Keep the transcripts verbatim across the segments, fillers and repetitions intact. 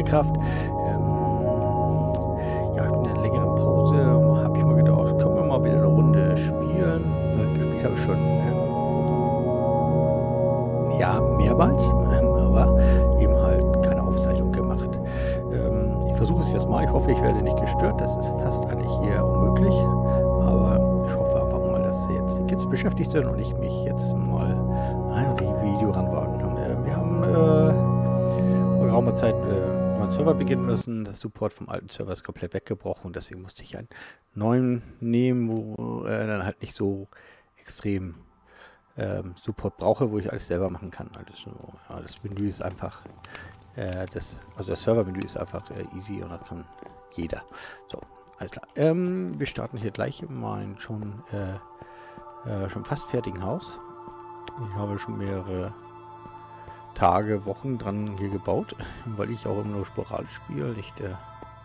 Minecraft. Ähm, ja, in einer längeren Pause habe ich mal gedacht, können wir mal wieder eine Runde spielen. Äh, gespielt habe ich schon ähm, ja, mehrmals, aber eben halt keine Aufzeichnung gemacht. Ähm, ich versuche es jetzt mal. Ich hoffe, ich werde nicht gestört. Das ist fast eigentlich hier unmöglich. Aber ich hoffe einfach mal, dass jetzt die Kids beschäftigt sind und ich mich jetzt mal ein Video ranwagen kann. Äh, wir haben äh, vor geraumer Zeit äh, einen neuen Server beginnen müssen. Das Support vom alten Server ist komplett weggebrochen und deswegen musste ich einen neuen nehmen, wo er äh, dann halt nicht so extrem ähm, Support brauche, wo ich alles selber machen kann. Alles so, ja, das Menü ist einfach, äh, das, also das Servermenü ist einfach äh, easy und das kann jeder. So, alles klar. Ähm, wir starten hier gleich in meinem schon, äh, äh, schon fast fertigen Haus. Ich habe schon mehrere Tage, Wochen dran hier gebaut, weil ich auch immer nur sporadisch spiele, nicht äh,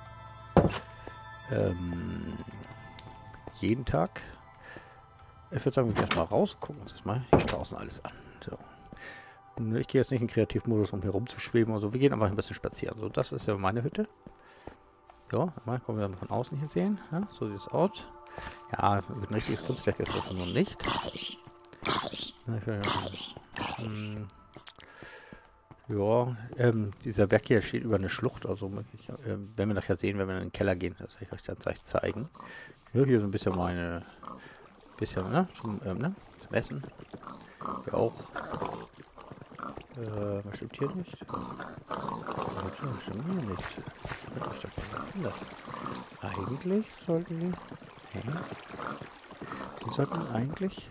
ähm, jeden Tag. Ich würde sagen, wir gehen erstmal raus, gucken uns das mal hier draußen alles an. So. Ich gehe jetzt nicht in Kreativmodus, um hier rumzuschweben oder so. Wir gehen einfach ein bisschen spazieren. So, das ist ja meine Hütte. So, mal können wir dann von außen hier sehen. Ja, so sieht es aus. Ja, ein richtiges Kunstwerk ist das noch nicht. Hm, ja, ähm, dieser Berg hier steht über eine Schlucht. Also, ich, äh, wenn wir nachher sehen, wenn wir in den Keller gehen, das werde ich euch dann gleich zeigen. Ja, hier so ein bisschen meine, bisschen, ne, zum, ähm, ne, zum Essen. Hier auch. Äh, was stimmt hier nicht? Was stimmt hier nicht? Was ist denn das? Eigentlich sollten die... Hä? Die sollten eigentlich...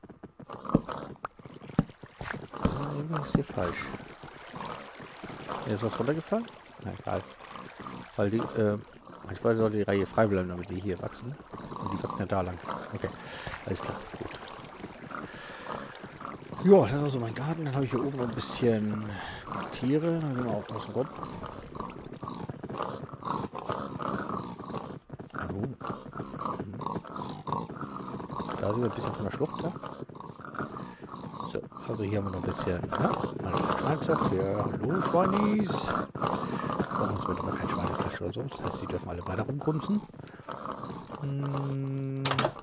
Irgendwas ist hier falsch. Hier ist was runtergefallen? Na egal. Weil die, äh... manchmal sollte die Reihe frei bleiben, damit die hier wachsen. Und die wachsen ja da lang. Okay, alles klar. Gut. Ja, das ist also mein Garten. Dann habe ich hier oben noch ein bisschen Tiere. Dann gehen wir auch außen rum. Da sind wir ein bisschen von der Schlucht. Ja? So, also hier haben wir noch ein bisschen. Ja, hier, hallo Schweinis. Bei uns wird immer kein Schweinefleisch oder so. Das heißt, die dürfen alle weiter rumgrunzen. Hm.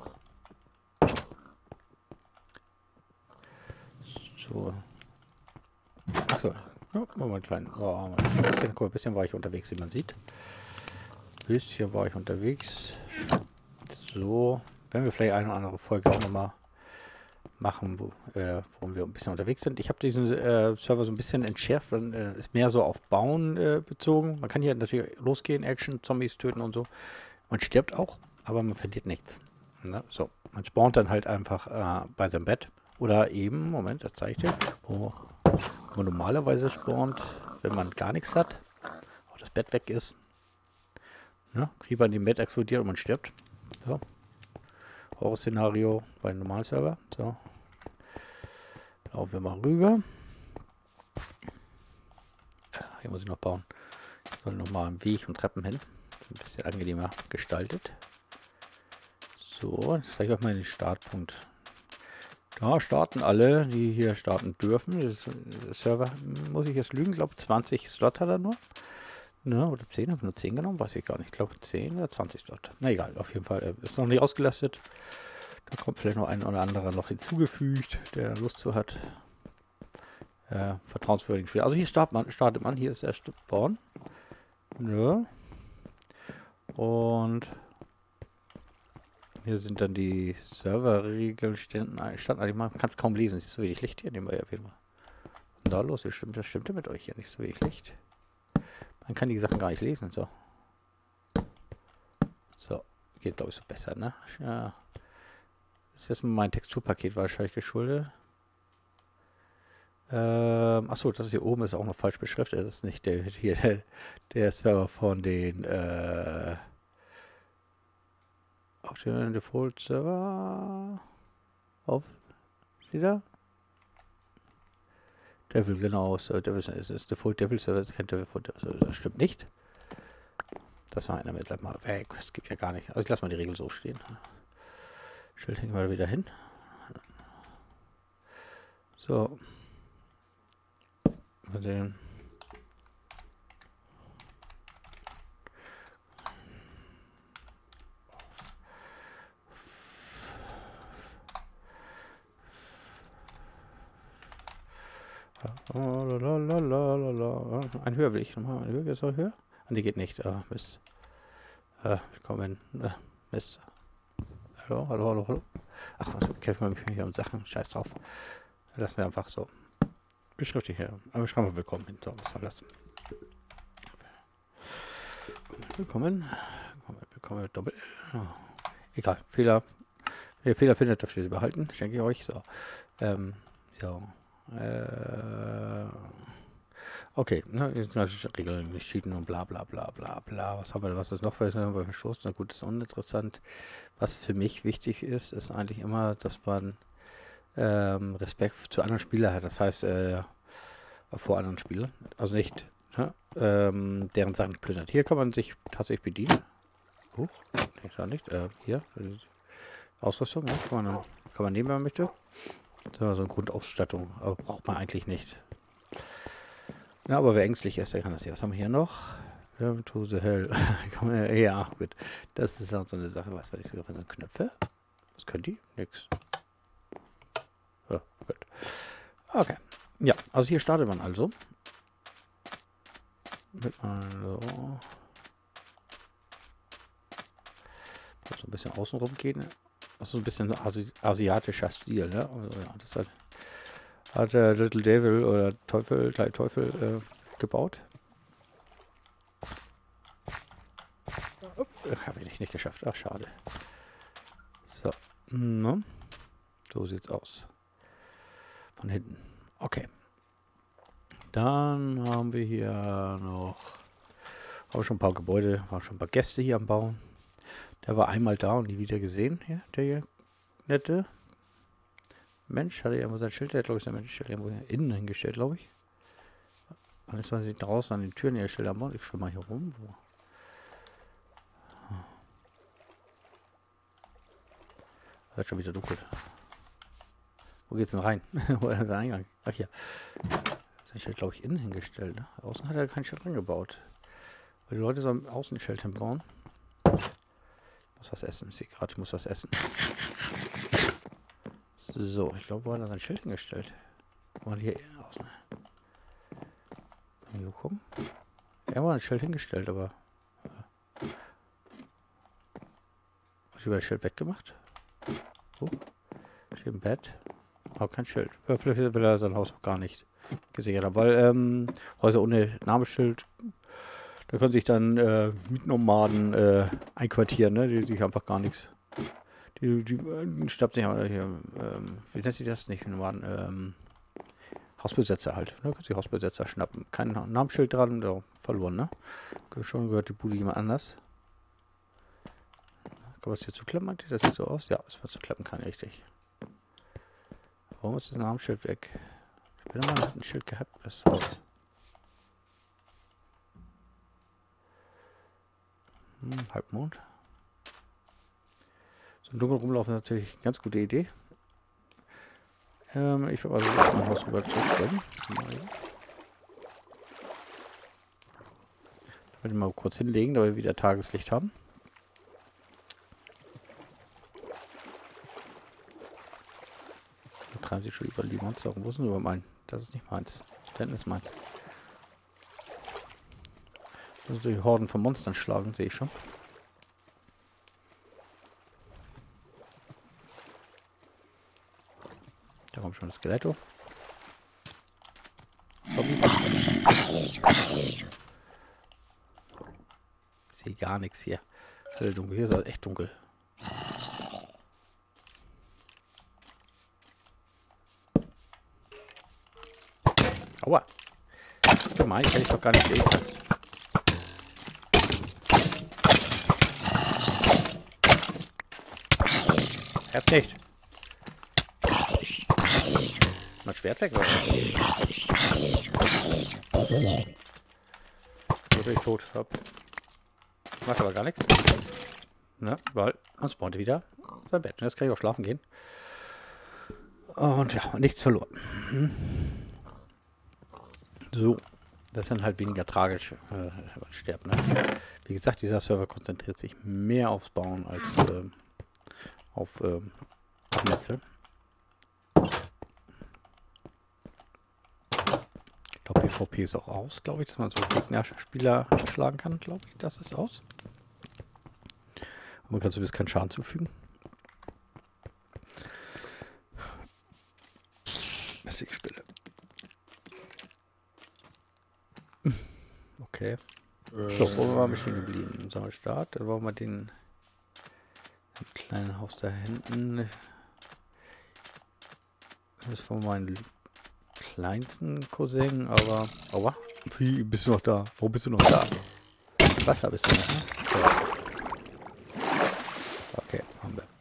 So. Achso. Ja, mal einen kleinen. Oh, ein bisschen, ein bisschen war ich unterwegs, wie man sieht. Ein bisschen war ich unterwegs. So. Werden wir vielleicht eine oder andere Folge auch nochmal machen, wo, äh, wo wir ein bisschen unterwegs sind. Ich habe diesen äh, Server so ein bisschen entschärft, dann äh, ist mehr so auf Bauen äh, bezogen. Man kann hier natürlich losgehen, Action, Zombies töten und so. Man stirbt auch, aber man verliert nichts. Na, so, man spawnt dann halt einfach äh, bei seinem Bett. Oder eben, Moment, das zeige ich dir, wo man normalerweise spawnt, wenn man gar nichts hat, auch das Bett weg ist. Ja, Creeper in dem Bett explodiert und man stirbt. So. Horror-Szenario bei einem normalen Server. So. Laufen wir mal rüber. Hier muss ich noch bauen. Ich soll noch mal einen Weg und Treppen hin. Ein bisschen angenehmer gestaltet. So, jetzt zeige ich euch mal den Startpunkt. Da starten alle, die hier starten dürfen. Das, das Server, muss ich jetzt lügen, glaube zwanzig Slot hat er nur. Ne, oder zehn, habe ich nur zehn genommen, weiß ich gar nicht. Ich glaube zehn oder zwanzig Slot. Na egal, auf jeden Fall ist noch nicht ausgelastet. Da kommt vielleicht noch ein oder anderer noch hinzugefügt, der Lust zu hat. Äh, vertrauenswürdigen Spieler. Also hier startet man, startet man, hier ist der Spawn. Ja. Und hier sind dann die Serverregeln standen. Man kann es kaum lesen, es ist so wenig Licht hier nebenbei erwähnen. Was ist da los? Das stimmt, das stimmt mit euch hier nicht so wenig Licht. Man kann die Sachen gar nicht lesen. So. So. Geht glaube ich so besser, ne? Ja. Das ist jetzt mein Texturpaket wahrscheinlich geschuldet. Ähm, achso, das hier oben ist auch noch falsch beschriftet. Das ist nicht der hier der, der Server von den äh, auf den Default Server auf wieder Devil, genau, so Devil ist das Default Devil Server, das kennt Default Devil, das stimmt nicht. Das war einer mit mal weg, es gibt ja gar nicht. Also ich lasse mal die Regel so stehen. Schild hängen wir wieder hin. So. Den Ein höher will ich nochmal. Ein höher, soll höher? Ah, die geht nicht. Ah, Mist. Äh, willkommen. Äh, Mist. Hallo, hallo, hallo, hallo. Ach, was kämpfen wir mich hier um Sachen? Scheiß drauf. Lassen wir einfach so. Beschriftig hier. Aber schreiben wir willkommen hin. So, was soll das? Willkommen. Willkommen, willkommen, Doppel. Oh. Egal. Fehler. Wenn ihr Fehler findet, dürft ihr sie behalten. Schenke ich euch. So. Ähm, so. Äh, okay, ne, Regeln nicht cheaten und bla bla bla bla bla. Was haben wir, was ist noch für Verstoß? Na gut, das ist uninteressant. Was für mich wichtig ist, ist eigentlich immer, dass man ähm, Respekt zu anderen Spielern hat. Das heißt, äh, vor anderen Spielern. Also nicht, ne, ähm, deren Sachen plündert. Hier kann man sich tatsächlich bedienen. Huch, nicht, da nicht. Äh, hier, Ausrüstung, ne, kann man, kann man nehmen, wenn man möchte. So, so eine Grundausstattung, aber braucht man eigentlich nicht. Ja, aber wer ängstlich ist, der kann das hier. Was haben wir hier noch? To the hell. Ja, gut. Das ist auch so eine Sache. Was weiß ich sogar für so Knöpfe? Was können die? Nix. Ja, gut. Okay. Ja, also hier startet man also. Mit mal so. So ein bisschen außenrum gehen. So ein bisschen Asi asiatischer Stil, ne? Also, ja, das hat, hat der Little Devil oder Teufel, Kleine Teufel äh, gebaut. Habe ich nicht geschafft. Ach, schade. So. No. So sieht's aus. Von hinten. Okay. Dann haben wir hier noch. Haben wir schon ein paar Gebäude, waren schon ein paar Gäste hier am Bauen. Der war einmal da und nie wieder gesehen. Hier, der hier nette Mensch hatte irgendwo sein Schild. Der hat, glaube ich, sein Mensch irgendwo innen hingestellt, glaube ich. Und jetzt sollen sie draußen an den Türen ihr Schild am. Ich schwimme mal hier rum. Wo? Wird schon wieder dunkel. Wo geht's denn rein? Wo ist der Eingang? Ach hier. Sein Schild, glaube ich, innen hingestellt. Ne? Außen hat er kein Schild reingebaut. Weil die Leute sollen außen ein Schild hinbauen. Ich muss was essen. Ich sehe gerade, ich muss was essen. So, ich glaube, wo hat er sein Schild hingestellt? Mal hier außen. Hier gucken. Er war ein Schild hingestellt, aber. Äh, Habe ich über das Schild weggemacht? Oh. Steht im Bett. Aber kein Schild. Ja, vielleicht will er sein Haus auch gar nicht gesichert haben. Weil ähm, Häuser ohne Namensschild. Da können sich dann äh, Mietnomaden äh, einquartieren, ne? Die sich einfach gar nichts. Die, die, die stappt sich hier, ähm, wie nennt sich das nicht? Nomaden, ähm, Hausbesetzer halt. Da können sich Hausbesetzer schnappen. Kein Namensschild dran, ja, verloren, ne? Schon gehört die Bude jemand anders. Kann man es hier zuklappen? Das sieht so aus. Ja, es wird zuklappen kann, richtig. Warum ist das Namensschild weg? Ich bin mal ein Schild gehabt, das Haus. Hm, Halbmond. So im Dunkeln rumlaufen ist natürlich eine ganz gute Idee. Ähm, ich würde also mein Haus rüber zurückstellen. Ich werde mal kurz hinlegen, da wir wieder Tageslicht haben. Da treiben sie schon über die Monster. Wo ist denn über mein? Das ist nicht meins. Das ist meins. Also die Horden von Monstern schlagen, sehe ich schon. Da kommt schon das Skeletto. Ich sehe gar nichts hier. Schön dunkel. Hier ist halt echt dunkel. Aua. Das ist gemein, hätte ich doch gar nicht sehen können. Hab nicht. Mein Schwert weg, oder? So bin ich tot. Hopp. Macht aber gar nichts. Ne, weil man spawnt wieder sein Bett. Und jetzt kann ich auch schlafen gehen. Und ja, nichts verloren. So. Das ist dann halt weniger tragisch, äh, wenn man stirbt. Ne? Wie gesagt, dieser Server konzentriert sich mehr aufs Bauen als äh, auf, äh, auf Netze. PvP ist auch aus, glaube ich, dass man so Gegnerspieler schlagen kann, glaube ich. Das ist aus. Und man kann zumindest keinen Schaden zufügen. Mäßige Spille. Okay. So, wo waren wir stehen geblieben? Sammelstart. Dann wollen wir den, den kleinen Haus da hinten. Das ist von meinem kleinsten Cousin, aber... Aua. Wie bist du noch da? Wo bist du noch da? Wasser bist du noch, ne? So. Okay, haben wir.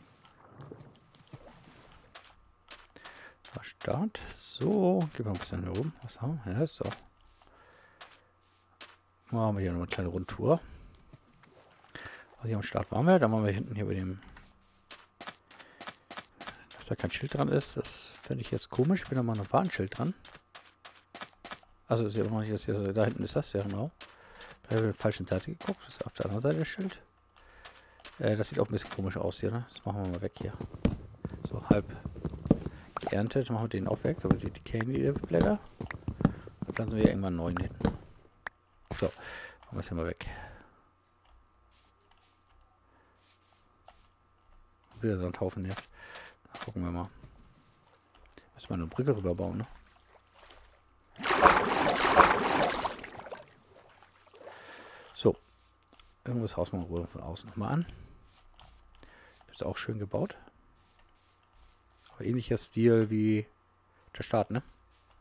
Start. So, gehen wir ein bisschen hier rum. Was haben wir? Ja, so. Machen wir hier noch eine kleine Rundtour. Also hier am Start waren wir. Dann waren wir hinten hier bei dem... Dass da kein Schild dran ist, das finde ich jetzt komisch. Ich bin da mal noch ein Schild dran. Also ist ja noch nicht, dass hier, da hinten ist das ja genau. Da habe ich auf der falschen Seite geguckt. Das ist auf der anderen Seite das Schild. Äh, das sieht auch ein bisschen komisch aus hier, ne? Das machen wir mal weg hier. So halb geerntet. Machen wir den auch weg. Aber die Decay-Blätter. Dann pflanzen wir irgendwann neuen hin. So, machen wir es hier mal weg. Wieder so ein Haufen jetzt. Gucken wir mal. Müssen wir eine Brücke rüberbauen, ne? So. Irgendwas Haus mal Ruhe von außen nochmal an. Ist auch schön gebaut. Aber ähnlicher Stil wie der Start, ne?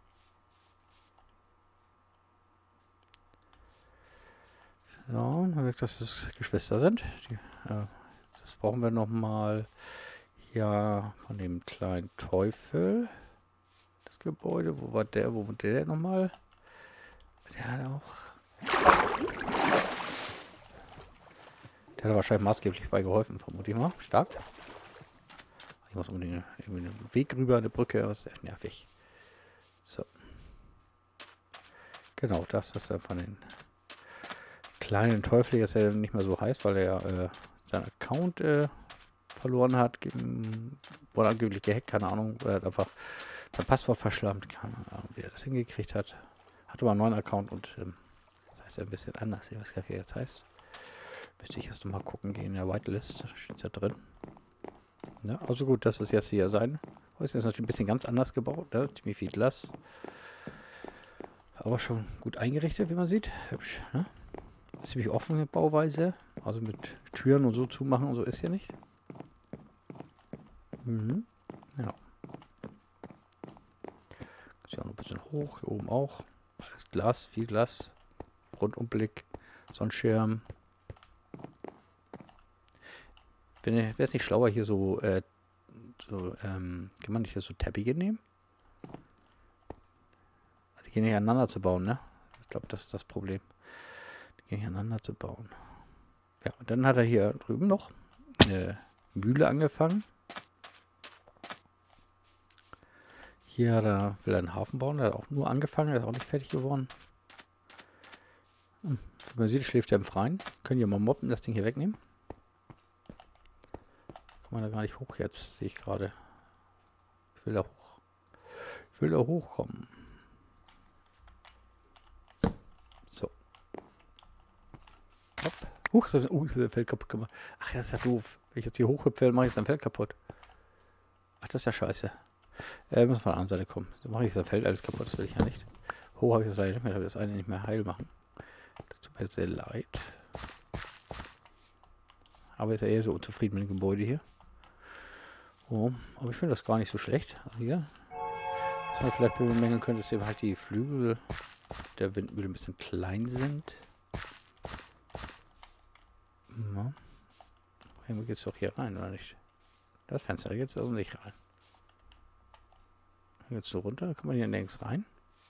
So, man merkt, dass es Geschwister sind. Die, äh, das brauchen wir nochmal hier von dem kleinen Teufel. Das Gebäude. Wo war der? Wo war der nochmal? Der hat auch. Der hat wahrscheinlich maßgeblich bei geholfen, vermute ich mal. Stark. Ich muss unbedingt einen Weg rüber, eine Brücke. Das ist echt nervig. So. Genau, das ist dann von den kleinen Teufel jetzt ja nicht mehr so heiß, weil er äh, seinen Account äh, verloren hat. Wurde angeblich gehackt, keine Ahnung. Er hat einfach sein Passwort verschlammt. Keine Ahnung, wie er das hingekriegt hat. Hat aber einen neuen Account und ähm, das heißt ja ein bisschen anders. Ich weiß gar nicht, wie er jetzt heißt. Müsste ich erst mal gucken gehen in der Whitelist. Steht ja drin. Ja, also gut, das ist jetzt hier sein. Das ist jetzt natürlich ein bisschen ganz anders gebaut. Ne? Ziemlich viel Glas. Aber schon gut eingerichtet, wie man sieht. Hübsch. Ne? Ziemlich offene Bauweise. Also mit Türen und so zumachen und so ist ja nicht. Mhm. Ja. Ist ja noch ein bisschen hoch. Hier oben auch. Alles Glas, viel Glas. Rundumblick. Sonnenschirm. Wäre es nicht schlauer, hier so, äh, so ähm, kann man nicht hier so Teppiche nehmen? Die gehen nicht aneinander zu bauen, ne? Ich glaube, das ist das Problem. Die gehen nicht aneinander zu bauen. Ja, und dann hat er hier drüben noch eine Mühle angefangen. Hier hat er, will er einen Hafen bauen, der hat auch nur angefangen, der ist auch nicht fertig geworden. Hm, wie man sieht, schläft er im Freien. Können wir mal mobben, das Ding hier wegnehmen. Kann man da gar nicht hoch jetzt, sehe ich gerade. Ich will da hoch. Ich will da hochkommen. So. Hopp. Huch, so, uh, ist das Feld kaputt gemacht. Ach, das ist ja doof. Wenn ich jetzt hier hochhüpfe, mache ich sein Feld kaputt. Ach, das ist ja scheiße. Äh, muss von der anderen Seite kommen. So mache ich sein Feld alles kaputt, das will ich ja nicht. Hoch habe ich das leider nicht mehr, da will das eine nicht mehr heil machen. Das tut mir jetzt sehr leid. Aber ist ja eher so unzufrieden mit dem Gebäude hier. Oh, aber ich finde das gar nicht so schlecht. Also hier. Was man vielleicht bemängeln könnte, ist eben halt die Flügel der Windmühle ein bisschen klein sind. Ja. Irgendwo geht es doch hier rein, oder nicht? Das Fenster geht es also nicht rein. Hier geht es so runter, kann man hier nirgends rein.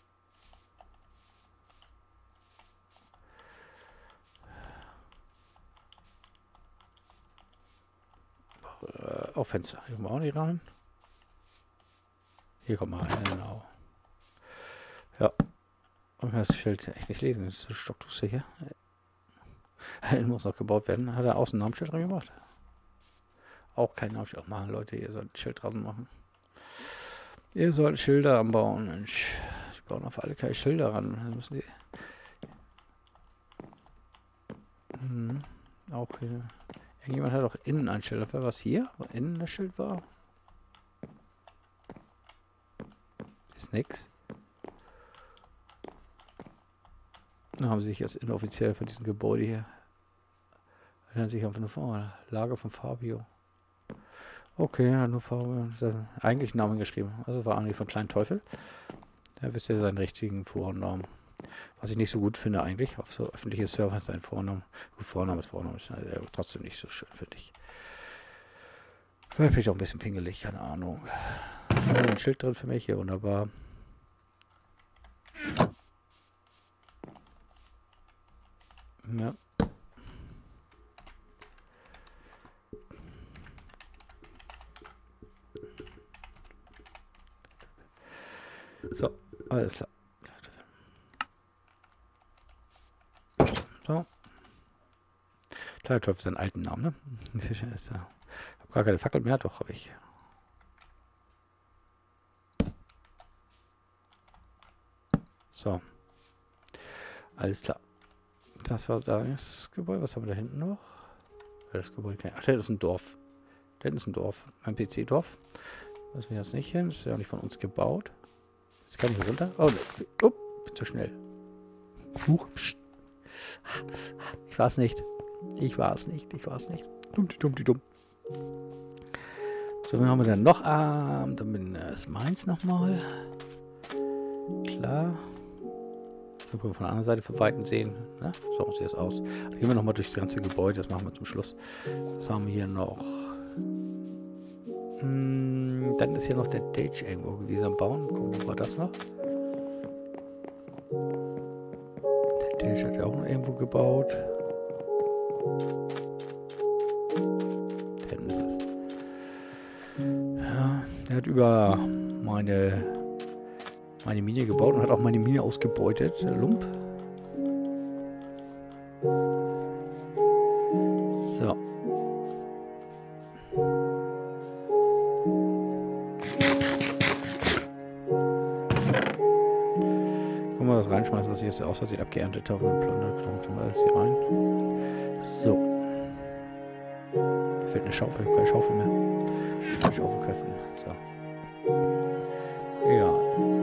Auf Fenster. Hier kommen wir auch nicht rein. Hier kommen wir rein, genau. Ja. Und das Schild echt nicht lesen. Das ist so stockduster hier. Er muss noch gebaut werden. Hat er außen ein Namensschild dran gemacht? Auch kein Namensschild. Auch machen, Leute, ihr sollt ein Schild dran machen. Ihr sollt Schilder anbauen, Mensch. bauen auf alle keine Schilder ran. Dann müssen die... Hm, auch hier. Irgendjemand hat auch innen ein Schild. Was hier? Wo innen das Schild war? Ist nix. Da haben sie sich jetzt inoffiziell von diesem Gebäude hier. Erinnern sich einfach nur vor. Lager von Fabio. Okay, ja, nur Fabio. Eigentlich Namen geschrieben. Also war eigentlich von Kleinen Teufel. Da wisst ihr seinen richtigen Vornamen. Was ich nicht so gut finde eigentlich. Auf so öffentliche Server sein Vornamen. Gut, Vorname ist Vorname. Ist also trotzdem nicht so schön, finde ich. Vielleicht auch ein bisschen pingelig, keine Ahnung. Ein Schild drin für mich hier, wunderbar. Ja. So, alles klar. So. Kleiner Teufel ist ein alten Namen, ne? Ich habe gar keine Fackel mehr, doch habe ich. So. Alles klar. Das war das Gebäude. Was haben wir da hinten noch? Das Gebäude. Ach, das ist ein Dorf. Da hinten ist ein Dorf. Ein P C-Dorf. Müssen wir jetzt nicht hin. Ist ja auch nicht von uns gebaut. Jetzt kann ich runter. Oh, ne. Oh, bin zu schnell. Huch. Ich war es nicht. Ich war es nicht. Ich war es nicht. Dumm, die dumm, die dumm. So, wen haben wir dann noch? Ah, dann bin das meins nochmal. Klar. Das können wir von der anderen Seite von Weitem sehen. Ne? So sieht es aus. Dann gehen wir nochmal durch das ganze Gebäude. Das machen wir zum Schluss. Was haben wir hier noch? Hm, dann ist hier noch der Dage irgendwo gewesen am Bauen. Gucken wir mal das noch. Der Dage hat ja auch noch irgendwo gebaut. Da hinten ist es. Ja, der hat über meine... meine Mine gebaut und hat auch meine Mine ausgebeutet. Der Lump. So. Können wir das reinschmeißen, was ich jetzt aus Versehen abgeerntet habe und plundert. Tun wir alles hier rein. So. Da fehlt eine Schaufel, ich habe keine Schaufel mehr. Schaufelköpfen. So. Ja.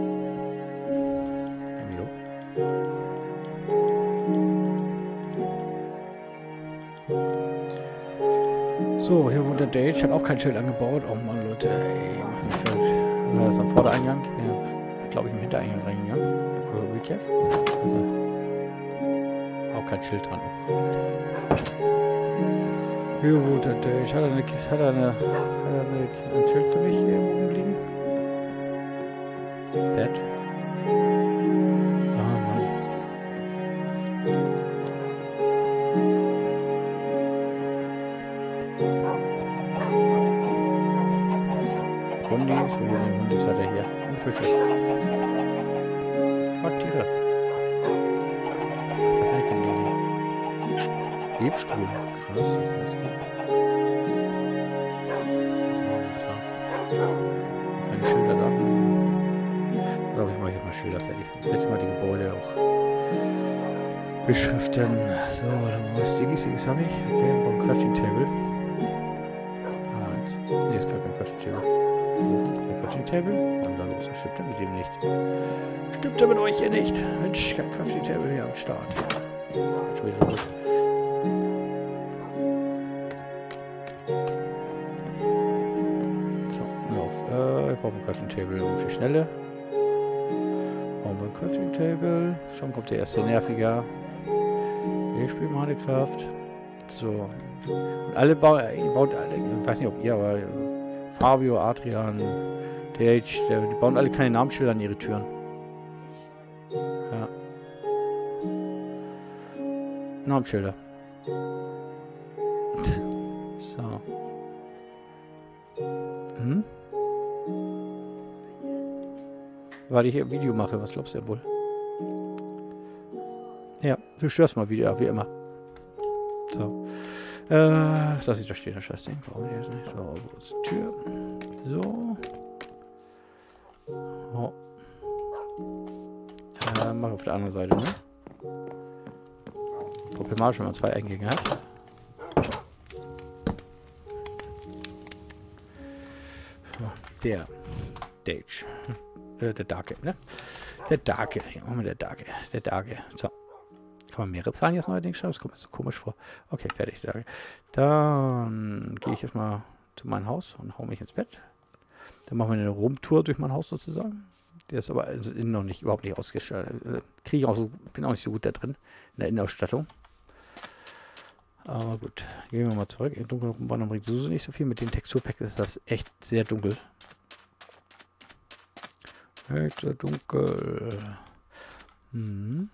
So, hier wohnt der Dage, hat auch kein Schild angebaut. Oh Mann, Leute, ey. Das ist am Vordereingang. Ja, glaube ich, im Hintereingang reingegangen. Oder umgekehrt. Also, auch kein Schild dran. Hier wohnt der Dage. Hat er, eine, hat er, eine, hat er eine, ein Schild für mich hier oben liegen? Bett. Ah, Mann. Hundis, wie viele Hundis hat er hier? Und Fische. Oh, Tiere. Was ist das eigentlich für ein Ding? Webstuhl. Krass, ist das gut. Keine Schilder da. Ich glaube, ich mache hier mal Schilder fertig. Ich werde mal die Gebäude auch beschriften. So, dann was Digis, Digis habe ich. Okay, ein Crafting Table. Eins. Nee, ist gar kein Crafting Table. Kein Crafting Table. Und dann los, stimmt er mit dem nicht. Stimmt er mit euch hier nicht? Mensch, kein Crafting Table hier am Start. Schon wieder los. So, lauf. Äh, ich brauche ein Crafting Table auf die Schnelle. Brauchen wir ein Crafting Table. Schon kommt der erste Nerviger. Ich spiele Minecraft. So. Und alle bauen, ihr baut alle, ich weiß nicht ob ihr, aber Fabio, Adrian, Dage, der, die bauen alle keine Namensschilder an ihre Türen. Ja. Namensschilder. So. Hm? Weil ich hier ein Video mache, was glaubst du wohl? Ja, du störst mal wieder, wie immer. So. Äh, lass ich da stehen, das Scheißding. Warum jetzt nicht? So, wo ist die Tür? So. Oh. Äh, mach auf der anderen Seite, ne? Problematisch, wenn man zwei Eingänge hat. Der Dage. Äh, der Darke, ne? Der Darke. Hier machen wir der Darke. Der Darke. So. Kann man mehrere Zahlen jetzt neuerdings schreiben? Das kommt mir so komisch vor. Okay, fertig. Darke. Dann gehe ich jetzt mal zu meinem Haus und hau mich ins Bett. Dann machen wir eine Rumtour durch mein Haus sozusagen. Der ist aber also innen noch nicht, überhaupt nicht ausgestattet. Kriege ich auch so, bin auch nicht so gut da drin, in der Innenausstattung. Aber gut, gehen wir mal zurück. Im Dunkeln rumwandern bringt sowieso nicht so viel. Mit den Texturpacks ist das echt sehr dunkel. Echt sehr dunkel. Hm.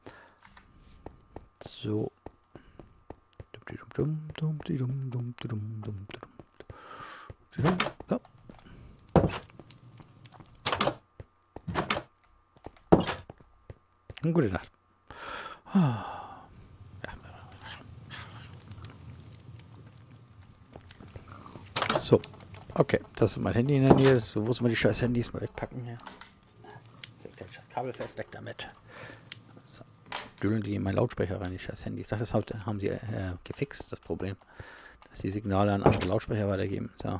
So. So. Gute Nacht. So, okay, das ist mein Handy in der Nähe. So, wo sind wir die scheiß Handys? Mal wegpacken hier. Das Kabel fest, weg damit. So, düllen die in meinen Lautsprecher rein, die scheiß Handys. Das haben sie äh, gefixt, das Problem. Dass die Signale an andere Lautsprecher weitergeben. So.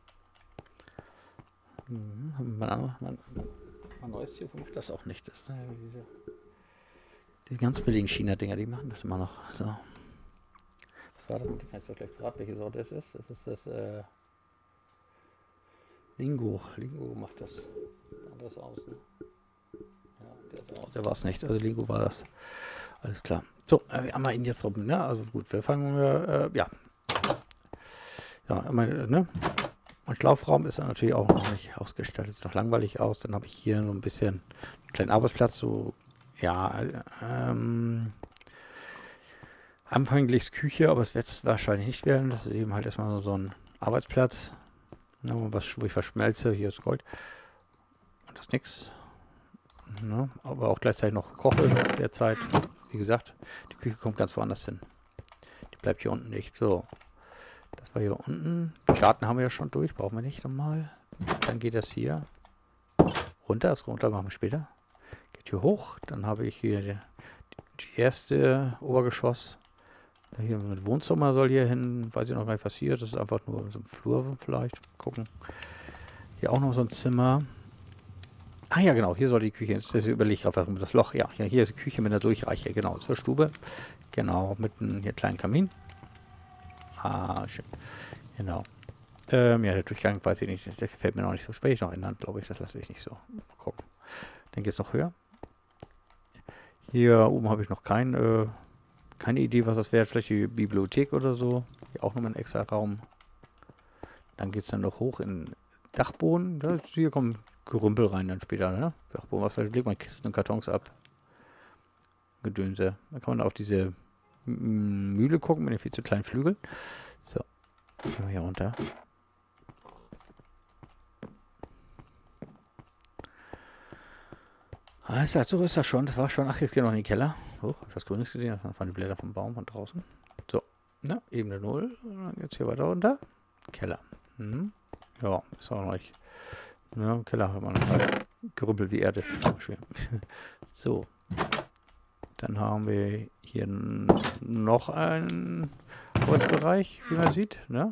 Mhm, mein, mein, mein neues Telefon macht das auch nicht. Das, äh, diese, die ganz billigen China-Dinger, die machen das immer noch. So. Was war das? Ich kann jetzt doch gleich verraten, welche Sorte es ist. Das ist das äh, Lingo. Lingo macht das. Anderes aus. Ne? Ja, der, der war es nicht. Also Lingo war das. Alles klar. So, äh, wir haben wir ihn jetzt rum. Ne? Also gut, wir fangen. Äh, ja. Ja, meine, ne? Mein Schlafraum ist dann natürlich auch noch nicht ausgestattet. Sieht noch langweilig aus. Dann habe ich hier so ein bisschen einen kleinen Arbeitsplatz. So, ja, ähm. Anfänglich Küche, aber es wird es wahrscheinlich nicht werden. Das ist eben halt erstmal so ein Arbeitsplatz. Ja, was, wo ich verschmelze. Hier ist Gold. Und das ist nix. Ja, aber auch gleichzeitig noch koche derzeit. Wie gesagt, die Küche kommt ganz woanders hin. Die bleibt hier unten nicht. So. Das war hier unten. Den Garten haben wir ja schon durch. Brauchen wir nicht nochmal. Dann geht das hier runter. Das runter machen wir später. Geht hier hoch. Dann habe ich hier die, die erste Obergeschoss. Hier mit Wohnzimmer soll hier hin, weiß ich noch gar nicht, was hier ist. Das ist einfach nur so ein Flur vielleicht. Gucken. Hier auch noch so ein Zimmer. Ah ja, genau, hier soll die Küche. Jetzt überlege ich gerade, was das Loch. Ja, hier ist die Küche mit einer Durchreiche. Genau, zur Stube. Genau, mit einem hier kleinen Kamin. Ah, schön. Genau. Ähm, ja, der Durchgang weiß ich nicht. Der gefällt mir noch nicht so. Das werde ich noch ändern, glaube ich. Das lasse ich nicht so. Mal gucken. Dann geht es noch höher. Hier oben habe ich noch kein, äh, keine Idee, was das wäre. Vielleicht die Bibliothek oder so. Hier auch nochmal ein extra Raum. Dann geht es dann noch hoch in Dachboden. Das, hier kommen Gerümpel rein dann später. Ne? Dachboden, was vielleicht legt man Kisten und Kartons ab. Gedönse. Dann kann man auf diese Mühle gucken mit den viel zu kleinen Flügeln. So. Gehen wir hier runter. Alles klar, so ist das schon. Das war schon. Ach, jetzt geht noch in den Keller. Oh, hab ich was Grünes gesehen. Das waren die Blätter vom Baum von draußen. So. Na, Ebene null. Und dann geht's hier weiter runter. Keller. Hm. Ja, ist auch noch nicht. Ja, im Keller hat man halt gerümpelt wie Erde. So. Dann haben wir hier noch einen Holzbereich, wie man sieht. Ne?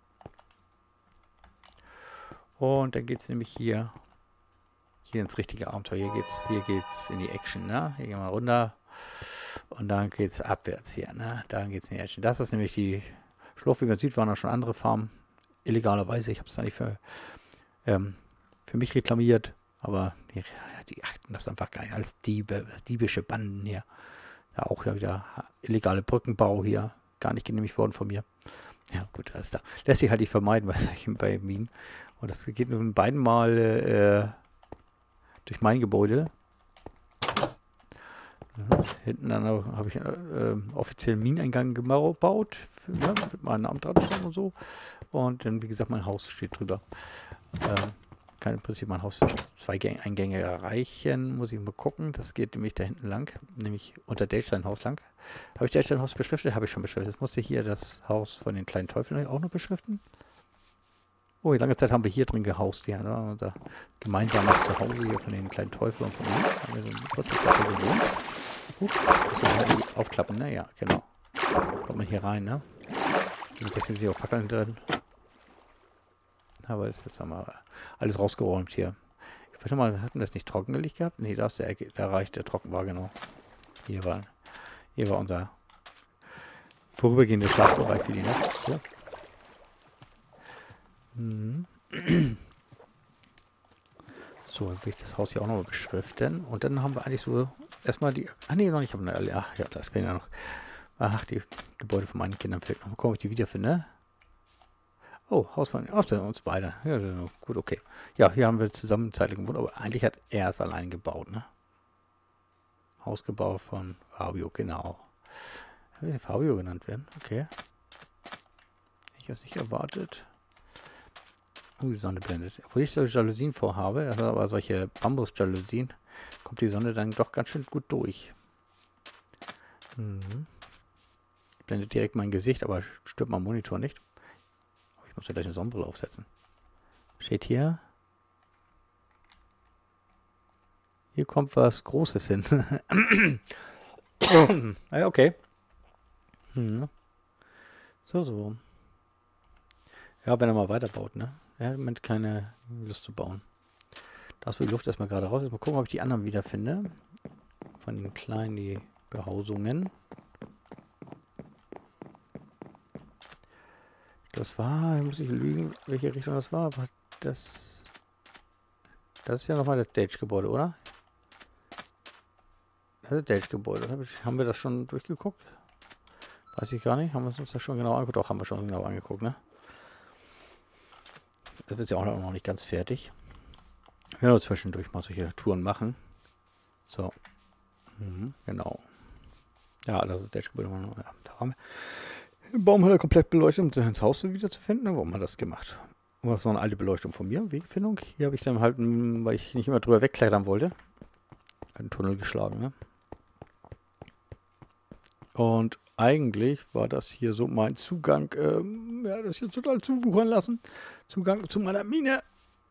Und dann geht es nämlich hier, hier ins richtige Abenteuer. Hier geht's, hier geht's in die Action. Ne? Hier gehen wir runter. Und dann geht es abwärts hier. Ne? Dann geht es in die Action. Das ist nämlich die Schlucht. Wie man sieht, waren da schon andere Farmen. Illegalerweise. Ich habe es da nicht für, ähm, für mich reklamiert. Aber die, die achten das einfach gar nicht. Alles Diebe, diebische Banden hier. Ja, auch ja wieder illegale Brückenbau hier. Gar nicht genehmigt worden von mir. Ja, gut, alles klar. Lässt sich halt nicht vermeiden, was ich bei Minen. Und das geht nun beiden Mal äh, durch mein Gebäude. Ja, hinten dann habe ich äh, offiziell einen Mineneingang gebaut. Für, ja, mit meinem Namen dran stehen und so. Und dann, wie gesagt, mein Haus steht drüber. Ähm, kann im Prinzip mein Haus zwei Eingänge erreichen. Muss ich mal gucken. Das geht nämlich da hinten lang. Nämlich unter Daystein Haus lang. Habe ich Daystein Haus beschriftet? Habe ich schon beschriftet. Jetzt musste hier das Haus von den kleinen Teufeln auch noch beschriften. Oh, wie lange Zeit haben wir hier drin gehaust, ja, ne? Unser gemeinsames Zuhause hier von den kleinen Teufeln und von uns. Haben wir so eine kurze Zeit hier gewohnt. Gut, das aufklappen, ne? Ja, genau. Kommt man hier rein, ne? Und jetzt sind sie auch Fackeln drin. Aber jetzt haben wir alles rausgeräumt hier. Ich weiß mal, hatten wir das nicht trocken gelegt gehabt? Nee, da ist der Ecke, da reicht der trocken war, genau. Hier war, hier war unser vorübergehender Schlafbereich für die Nacht. So. Mhm. So, dann will ich das Haus hier auch noch mal beschriften. Und dann haben wir eigentlich so erstmal die. Ah ne, noch nicht. Eine, ach ja, das kann ja noch. Ach, die Gebäude von meinen Kindern fehlt noch. Wo komme ich die wiederfinde? Oh, Haus von uns beide. Ja, gut, okay. Ja, hier haben wir zusammen zeitlich gewohnt, aber eigentlich hat er es allein gebaut, ne? Hausgebau von Fabio, genau. Will Fabio genannt werden? Okay. Ich habe es nicht erwartet. Oh, die Sonne blendet. Obwohl ich solche Jalousien vorhabe, also aber solche Bambus-Jalousien, kommt die Sonne dann doch ganz schön gut durch. Mhm. Blendet direkt mein Gesicht, aber stört mein Monitor nicht. Ich muss ja gleich eine Sonnenbrille aufsetzen. Steht hier. Hier kommt was Großes hin. Ja, okay. Hm. So, so. Ja, wenn er mal weiterbaut, ne? Er hat im Moment keine Lust zu bauen. Da ist die Luft erstmal gerade raus. Jetzt mal gucken, ob ich die anderen wieder finde. Von den kleinen, die Behausungen. Das war, muss ich lügen, welche Richtung das war, aber das, das ist ja nochmal das Stage-Gebäude, oder? Das ist das Stage-Gebäude. Haben wir das schon durchgeguckt? Weiß ich gar nicht. Haben wir uns das schon genau angeguckt? Doch, haben wir schon genau angeguckt, ne? Das ist ja auch noch nicht ganz fertig. Wir werden zwischendurch mal solche Touren machen. So. Mhm, genau. Ja, das ist das Stage-Gebäude. Ja, da haben wir. Den Baum hat er komplett beleuchtet, um ins Haus wieder zu finden. Warum hat er das gemacht? Und das war eine alte Beleuchtung von mir, Wegfindung. Hier habe ich dann halt, weil ich nicht immer drüber wegklettern wollte, einen Tunnel geschlagen. Ne? Und eigentlich war das hier so mein Zugang, ähm, ja, das hier total zuwuchern lassen. Zugang zu meiner Mine.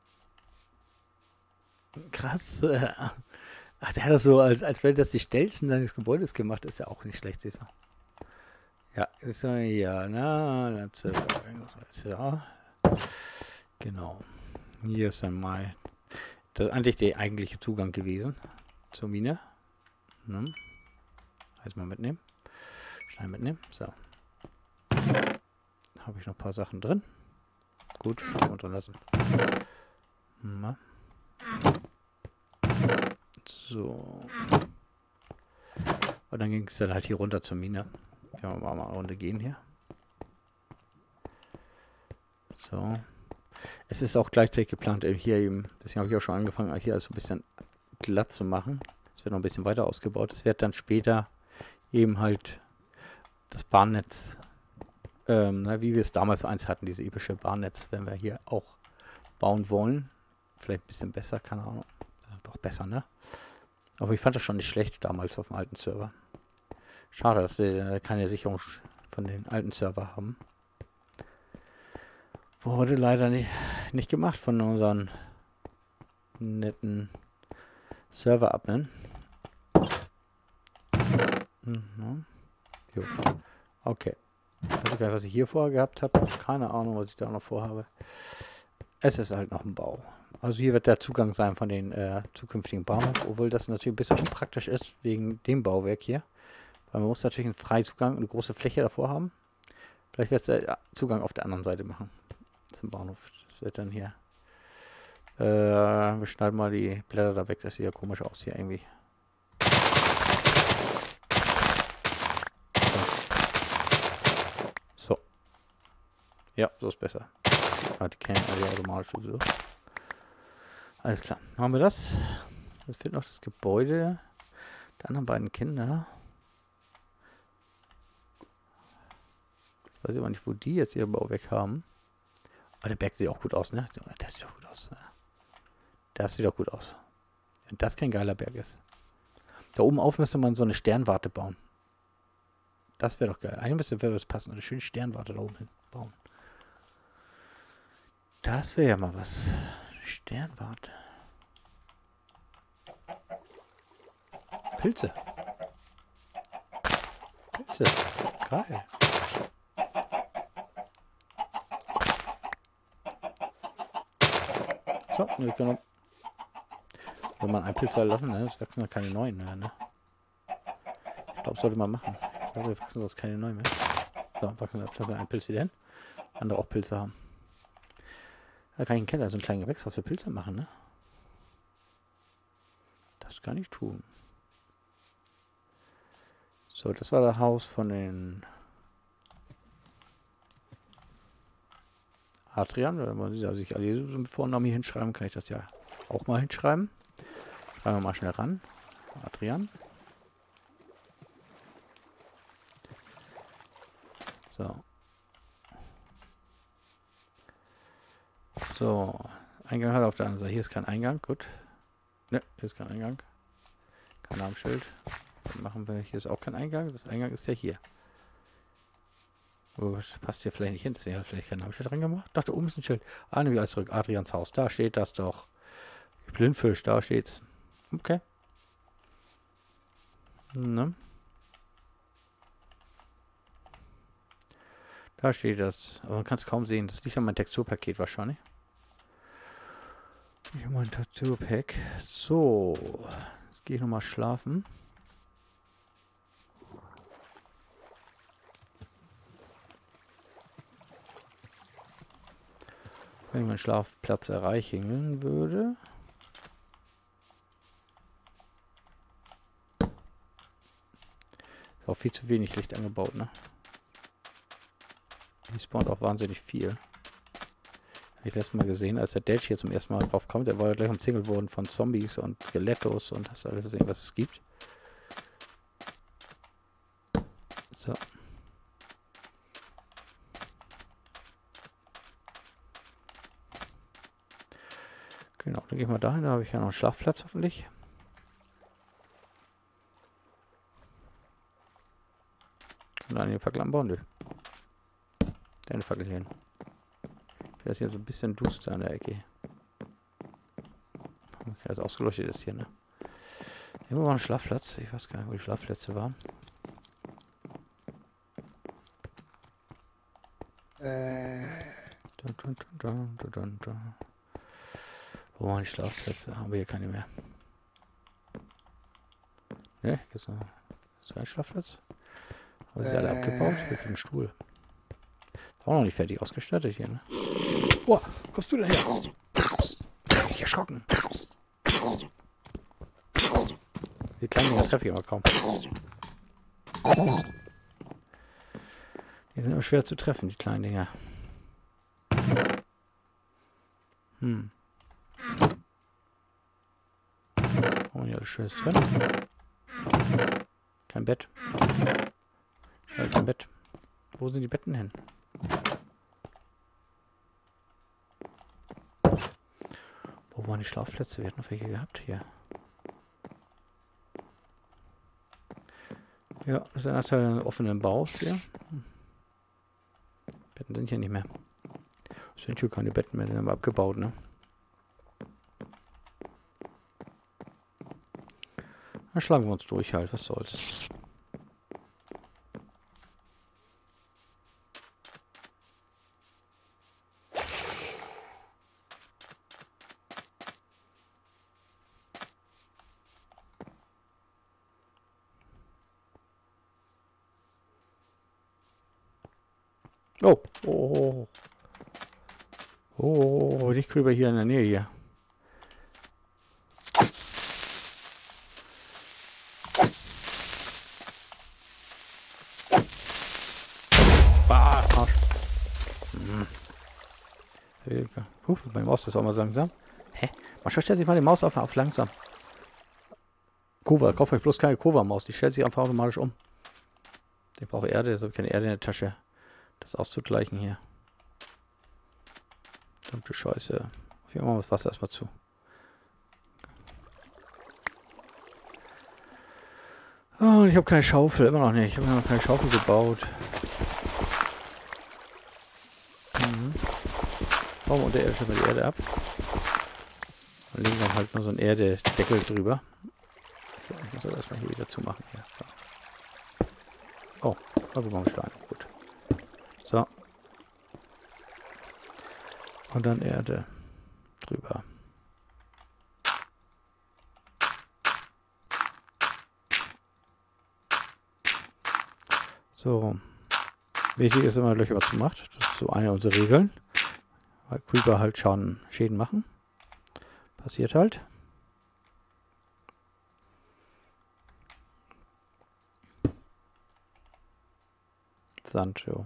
Krass. Ach, der hat das so, als, als wäre das die Stelzen deines Gebäudes gemacht. Ist ja auch nicht schlecht, siehst du. Ja, ist ja, ja, na, das ist ja, genau. Hier ist dann mal, das ist eigentlich der eigentliche Zugang gewesen zur Mine. Ne? Jetzt mal mitnehmen. Schnell mitnehmen. So. Habe ich noch ein paar Sachen drin. Gut, kann man drin lassen. Na. So. Und dann ging es dann halt hier runter zur Mine. Können wir mal eine Runde gehen hier. So. Es ist auch gleichzeitig geplant, hier eben, deswegen habe ich auch schon angefangen, hier also ein bisschen glatt zu machen. Es wird noch ein bisschen weiter ausgebaut. Es wird dann später eben halt das Bahnnetz, ähm, na, wie wir es damals eins hatten, diese epische Bahnnetz, wenn wir hier auch bauen wollen. Vielleicht ein bisschen besser, keine Ahnung. Ja, doch besser, ne? Aber ich fand das schon nicht schlecht damals auf dem alten Server. Schade, dass wir keine Sicherung von den alten Server haben. Wurde leider nicht, nicht gemacht von unseren netten Server-Admin. Mhm. Jo. Okay. Ich weiß gar nicht, was ich hier vorher gehabt habe. Keine Ahnung, was ich da noch vorhabe. Es ist halt noch ein Bau. Also hier wird der Zugang sein von den äh, zukünftigen Bahnhof, obwohl das natürlich ein bisschen unpraktisch ist, wegen dem Bauwerk hier. Weil man muss natürlich einen Freizugang und eine große Fläche davor haben. Vielleicht wird es der Zugang auf der anderen Seite machen. Zum Bahnhof. Das wird dann hier. Äh, wir schneiden mal die Blätter da weg. Das sieht ja komisch aus hier irgendwie. So. Ja, so ist besser. Die kennen alle automatisch so. Alles klar. Haben wir das? Jetzt fehlt noch das Gebäude der anderen beiden Kinder. Ich weiß aber nicht, wo die jetzt ihr Bauwerk haben. Aber der Berg sieht auch gut aus, ne? Das sieht auch gut aus. Das sieht auch gut aus. Wenn das kein geiler Berg ist. Da oben auf müsste man so eine Sternwarte bauen. Das wäre doch geil. Eigentlich müsste das passen. Eine schöne Sternwarte da oben hin bauen. Das wäre ja mal was. Sternwarte. Pilze. Pilze. Geil. So, wir können, wenn man einen Pilz da lassen, ne, es wachsen ja keine neuen mehr, ne? Ich glaube, sollte man machen. Ich glaube, wir wachsen sonst keine neuen mehr. So, wachsen wir einen Pilz wieder hin. Andere auch Pilze haben. Da kann ich einen Keller, so einen kleinen Gewächshaus für Pilze machen, ne? Das kann ich tun. So, das war das Haus von den Adrian. Wenn man sich alle so Vornamen hier hinschreiben, kann ich das ja auch mal hinschreiben. Schreiben wir mal schnell ran. Adrian. So. So. Eingang hat er auf der anderen Seite. Hier ist kein Eingang. Gut. Ne, hier ist kein Eingang. Kein Namensschild. Dann machen wir, hier ist auch kein Eingang. Das Eingang ist ja hier. Oh, das passt hier vielleicht nicht hin. Deswegen hat vielleicht kein Namensschild dran gemacht. Doch, da oben ist ein Schild. Ah, ne, wie alles zurück. Adrians Haus. Da steht das doch. Blindfisch, da steht's. Okay. Ne? Da steht das. Aber man kann es kaum sehen. Das liegt an meinem Texturpaket wahrscheinlich. Hier mein Texturpack. So. Jetzt gehe ich nochmal schlafen. Wenn ich meinen Schlafplatz erreichen würde. Ist auch viel zu wenig Licht angebaut, ne? Die spawnt auch wahnsinnig viel. Habe ich letztes Mal gesehen, als der Delch hier zum ersten Mal drauf kommt. Der war ja gleich umzingelt worden von Zombies und Skelettos und hast alles gesehen, was es gibt. So. Genau, dann gehen wir dahin. Da habe ich ja noch einen Schlafplatz hoffentlich. Und dann den Fackel anbauen. Nö. Deine Fackel hier hin. Das ist hier so ein bisschen duster an der Ecke. Okay, das ausgeleuchtet ist hier, ne? Irgendwo war ein Schlafplatz. Ich weiß gar nicht, wo die Schlafplätze waren. Äh. Dun, dun, dun, dun, dun, dun. Wo waren die Schlafplätze? Haben wir hier keine mehr. Ne, hier ist noch so ein Schlafplatz. Aber sie äh. alle abgebaut. Hier für den Stuhl. Ist auch noch nicht fertig ausgestattet hier, ne? Boah, kommst du denn her? Ich bin erschrocken. Die kleinen Dinger treffe ich aber kaum. Die sind aber schwer zu treffen, die kleinen Dinger. Hm. Oh, ja, alles schönes drin. Kein Bett. Schade, kein Bett. Wo sind die Betten hin? Wo waren die Schlafplätze? Wir hatten noch welche gehabt hier. Ja, das ist ein Nachteil an offenen Bau hier. Hm. Betten sind hier nicht mehr. Es sind hier keine Betten mehr, die haben wir abgebaut, ne? Dann schlagen wir uns durch halt, was soll's. Oh, oh, oh, oh, nicht drüber hier in der Nähe hier. Bah, Arsch. Hm. Puh, meine Maus ist auch mal langsam. Hä? Manchmal stellt sich mal die Maus auf, auf langsam. Kova, kauft euch bloß keine Kova-Maus, die stellt sich einfach automatisch um. Ich brauche Erde, so keine Erde in der Tasche. Das auszugleichen hier. Verdammte Scheiße. Auf jeden Fall das Wasser erstmal zu. Oh, ich habe keine Schaufel, immer noch nicht. Ich habe noch keine Schaufel gebaut. Mhm. bauen wir unter Erde mal die Erde ab. Und legen dann halt nur so einen Erdedeckel drüber. So, ich muss das erstmal hier wieder zumachen. Hier. So. Oh, da brauchen wir Stein. Gut. So. Und dann Erde drüber. So. Wichtig ist immer, Löcher was zu macht. Das ist so eine unserer Regeln. Weil Creeper halt Schaden, Schäden machen. Passiert halt. Sand, jo.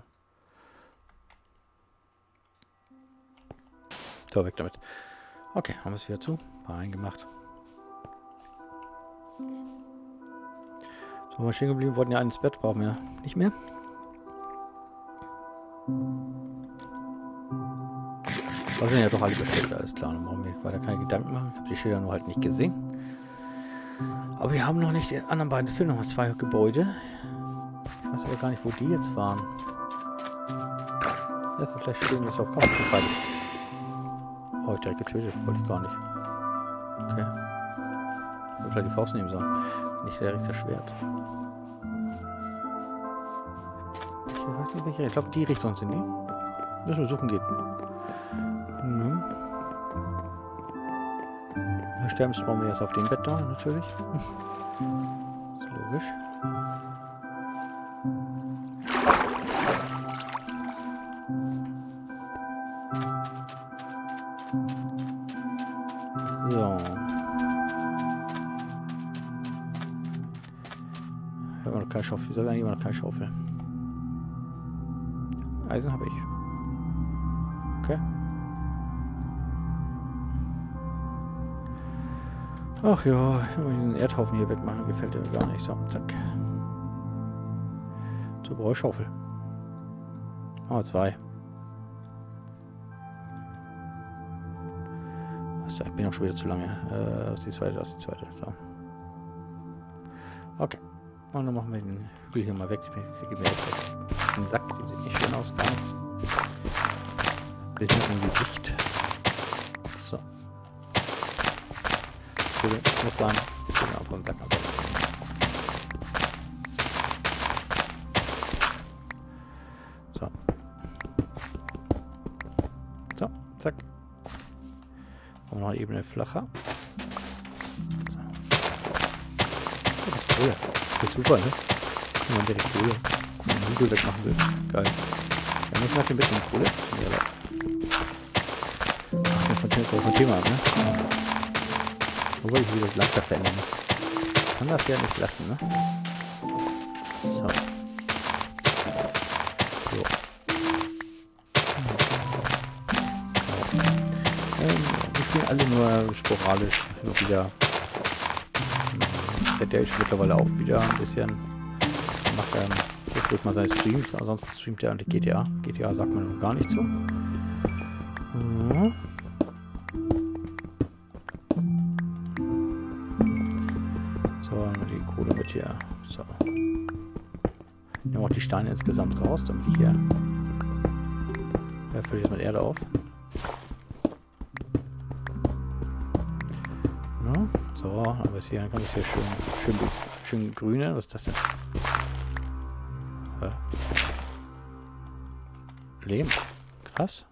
So, weg damit. Okay, haben wir es wieder zu. War eingemacht. So, wir stehen geblieben, wollten ja ins Bett, brauchen wir nicht mehr. Da sind ja doch alle bestellt, alles klar. Dann brauchen wir weiter keine Gedanken machen. Ich habe die Schilder nur halt nicht gesehen. Aber wir haben noch nicht die anderen beiden. Es fehlen noch mal zwei Gebäude. Ich weiß aber gar nicht, wo die jetzt waren. Ja, vielleicht stehen wir jetzt auf Kopf. Oh, ich direkt getötet. Wollte ich gar nicht. Okay. Ich wollte vielleicht die Faust nehmen sollen. Nicht direkt das Schwert. Ich weiß nicht, welche. Ich glaube, die Richtung sind die. Müssen wir suchen gehen. Mhm. Sterben brauchen wir jetzt auf dem Bett da, natürlich. Ist logisch. So. Ich habe noch keine Schaufel. Wieso eigentlich immer noch keine Schaufel? Eisen habe ich. Okay. Ach ja, ich will diesen Erdhaufen hier wegmachen. Gefällt mir gar nicht. So, zack. Zur Bräuschaufel. Oh, zwei. Ich bin auch schon wieder zu lange. Äh, aus die zweite, aus die zweite. So. Okay. Und dann machen wir den Hügel hier mal weg. Ich gebe mir jetzt den Sack. Die sieht nicht schön aus. Gar nichts. Wir sind im Gesicht. So. Ich muss sagen, ich bin einfach einen Sack ab. So. So, zack. Kommen wir noch eine Ebene flacher. So. Oh, das ist cool. Das ist super, ne? Wenn man direkt Kohle den Hügel wegmachen will. Geil. Ja, muss nach dem bisschen Kohle. Ja, ach, das ist von Thema, ne? Wobei ich wieder das Landschaft verändern muss. Ich kann das ja nicht lassen, ne? So. So. Ähm, wir spielen alle nur sporadisch. Noch wieder. Der Dale ist mittlerweile auch wieder ein bisschen. Macht er durch mal seine Streams. Ansonsten streamt er an die G T A. G T A sagt man noch gar nicht so. Mhm. Die Kohle mit hier. So. Nehmen wir auch die Steine insgesamt raus, damit ich hier. Ja, fülle ich jetzt mit Erde auf. Ja, so, aber jetzt hier, dann kann ich hier schön, schön, schön grüne. Was ist das denn? Äh. Lehm. Krass.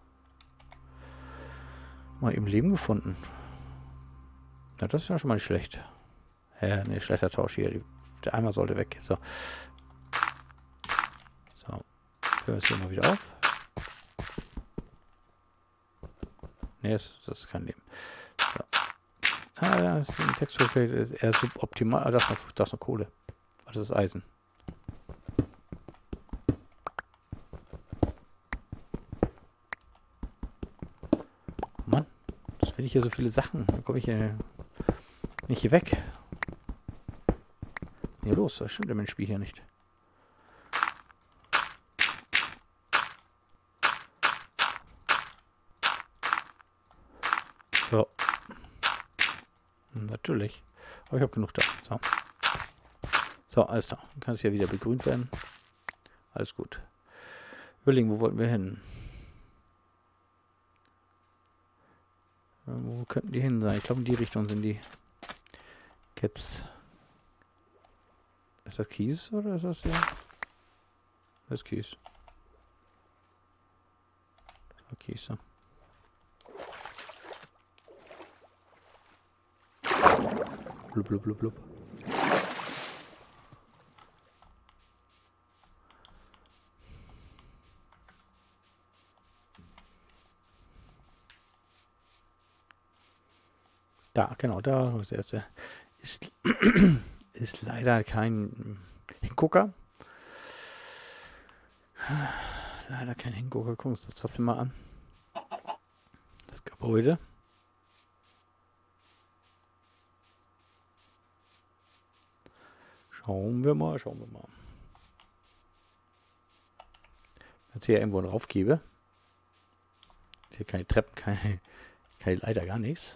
Mal eben Leben gefunden. Ja, das ist ja schon mal nicht schlecht. Ja, ne, schlechter Tausch hier. Der Eimer sollte weg. So. So. Füllen wir es hier mal wieder auf. Ne, das, das ist kein Leben. So. Ah, das ist ein Texturfeld ist eher suboptimal. Ah, das ist noch, das ist noch Kohle. Das ist Eisen. Mann, das finde ich hier so viele Sachen. Da komme ich hier nicht hier weg. Hier los, das stimmt im Spiel hier nicht. So. Natürlich. Aber ich habe genug da. So. So, alles da. Dann kann es hier wieder begrünt werden. Alles gut. Überlegen, wo wollten wir hin? Wo könnten die hin sein? Ich glaube, in die Richtung sind die Caps. Ist das Kies oder ist das hier? Das ist Kies. Das war Kies, ja. Blub, blub, blub, blub. Da, genau, da das erste ist, ist leider kein Hingucker. Leider kein Hingucker. Gucken wir uns das trotzdem mal an. Das Gebäude. Schauen wir mal, schauen wir mal. Wenn ich hier irgendwo drauf gebe. Hier keine Treppen, keine, keine Leiter, gar nichts.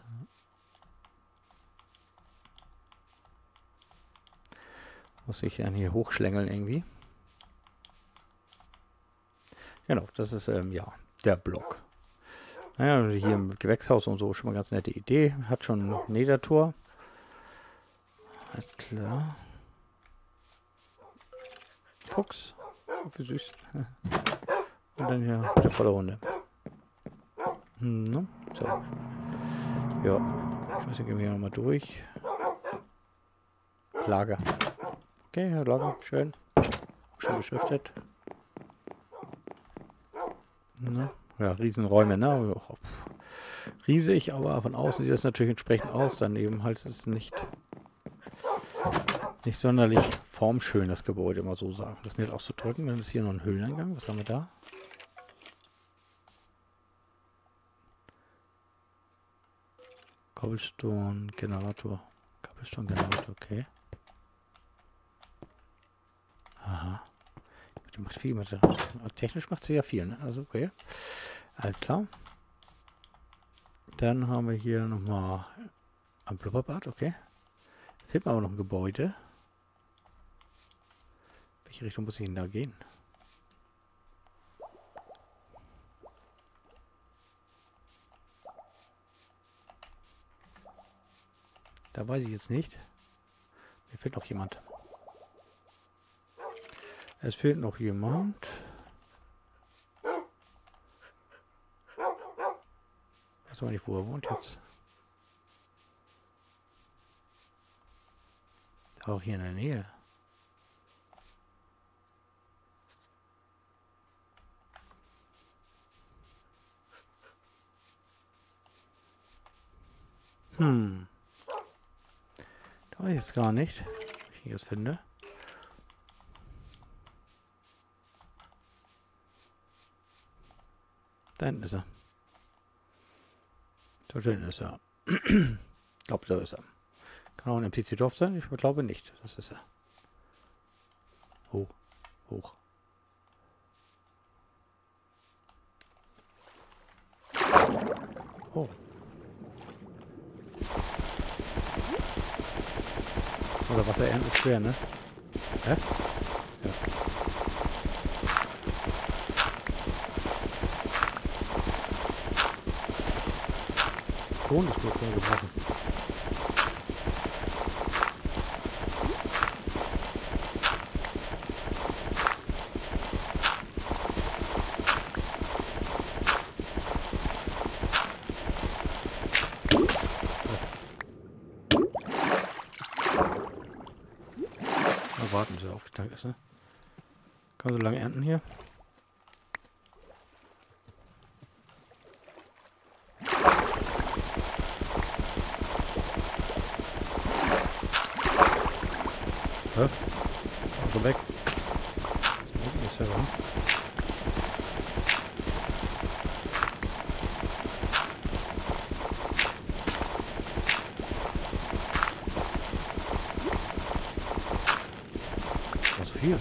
Muss ich dann hier hochschlängeln irgendwie. Genau, das ist ähm, ja der Block. Naja, hier im Gewächshaus und so schon mal ganz nette Idee. Hat schon ein Nedertor. Alles klar. Fuchs. Oh, wie süß. Und dann hier eine volle Runde. Hm, so. Ja. Ich weiß nicht, gehen wir hier nochmal durch. Lager. Okay, Herr Lager, schön. Schön beschriftet. Ne? Ja, Riesenräume, ne? Riesig, aber von außen sieht es natürlich entsprechend aus. Daneben halt ist es nicht, nicht sonderlich formschön, das Gebäude, mal so sagen. Das nicht auszudrücken. Dann ist hier noch ein Höhleneingang. Was haben wir da? Cobblestone Generator. Cobblestone Generator, okay. Aha. Die macht viel mit. Technisch macht sie ja viel, ne? Also okay. Alles klar. Dann haben wir hier nochmal ein Blubberbad, okay. Fehlt mir aber noch ein Gebäude. Welche Richtung muss ich denn da gehen? Da weiß ich jetzt nicht. Mir fehlt noch jemand. Es fehlt noch jemand. Ich weiß aber nicht, wo er wohnt jetzt. Auch hier in der Nähe. Hm. Da weiß ich jetzt gar nicht, ob ich ihn jetzt finde. Da hinten ist er. Da hinten ist er. Ich glaube, da ist er. Kann auch ein N P C-Dorf sein? Ich glaube nicht. Das ist er. Hoch. Hoch. Oh. Oder Wasser ernten ist schwer, ne? Hä? Ja. Ton ist gut gebrochen. Mal warten, bis er aufgeteilt ist, ne? Kann so lange ernten hier. Hä? Also weg. Das ist ja wahr. Was viel?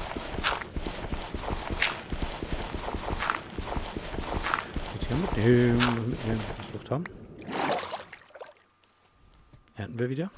Jetzt hier mitnehmen, mitnehmen, das Luft haben. Ernten wir wieder.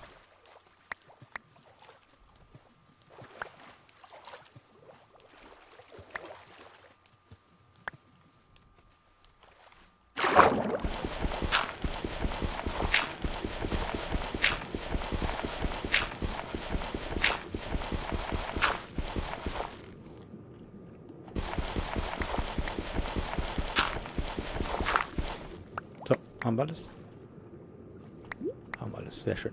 Haben wir alles? Haben wir alles, sehr schön.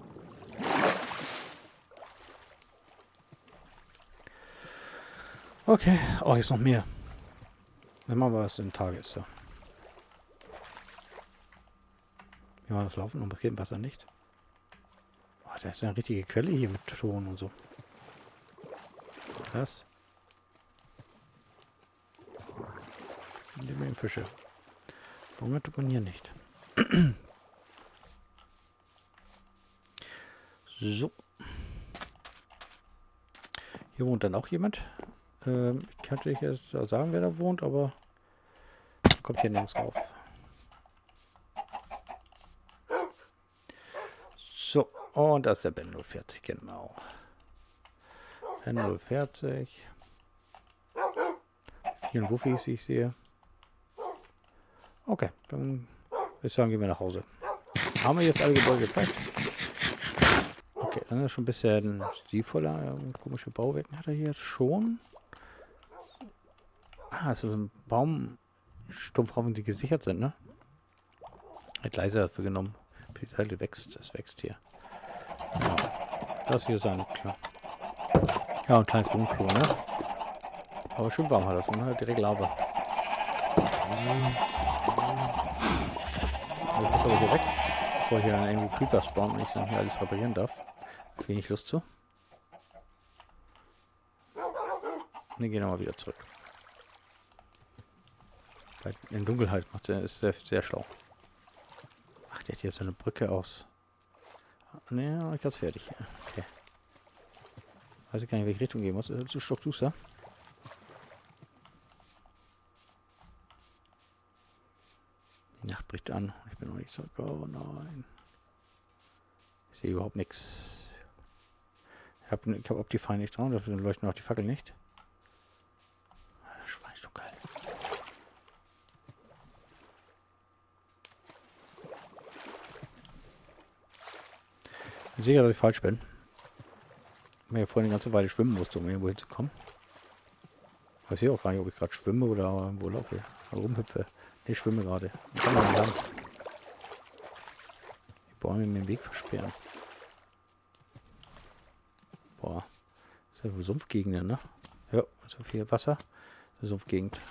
Okay, oh, hier ist noch mehr. Dann machen wir was in Tages. So. Wie war das Laufen und geht Wasser nicht? Oh, da ist eine richtige Quelle hier mit Ton und so. Was? Die Fische. Warum tut man hier nicht? So. Hier wohnt dann auch jemand. Ähm, ich könnte jetzt sagen, wer da wohnt, aber kommt hier nirgends drauf. So, und das ist der Ben null vierzig, genau. Ben null vierzig. Hier ein Wuffis, wie ich sehe. Okay, dann würde ich sagen, gehen wir nach Hause. Haben wir jetzt alle Gebäude gezeigt? Okay, dann ist schon ein bisschen stilvoller. Komische Bauwerke hat er hier schon. Ah, ist so ein Baumstumpfhaufen, die gesichert sind, ne? Hat Gleise dafür genommen. Die Seite wächst, es wächst hier. Ja, das hier ist ein, klar. Ja, ein kleines Wohnklo, ne? Aber schön warm hat das, ne? Direkt Lava. Ich muss aber hier weg, bevor hier dann irgendwie Creeper spawnen und ich dann hier alles reparieren darf. Hab wenig Lust zu. Wir gehen nochmal wieder zurück. Bei, in Dunkelheit macht er ist sehr, sehr schlau. Ach, der hat hier so eine Brücke aus. Ne, noch nicht ganz fertig. Okay. Weiß ich gar nicht, in welche Richtung gehen muss. Ist zu stockduster? Die Nacht bricht an. Ich bin noch nicht zurück. Oh nein. Ich sehe überhaupt nichts. Ich habe ich hab Optifine nicht dran, dafür leuchten auch die Fackel nicht. Schwein ist doch geil. Ich sehe, dass ich falsch bin. Ich habe ja vorhin eine ganze Weile schwimmen musste, um irgendwo hinzukommen. Ich weiß auch gar nicht, ob ich gerade schwimme oder wo laufe. Oder rumhüpfe. Ich schwimme gerade. Die Bäume mir den Weg versperren. Boah. Das ist ja Sumpfgegend, ne? Ja, so viel Wasser. Sumpfgegend.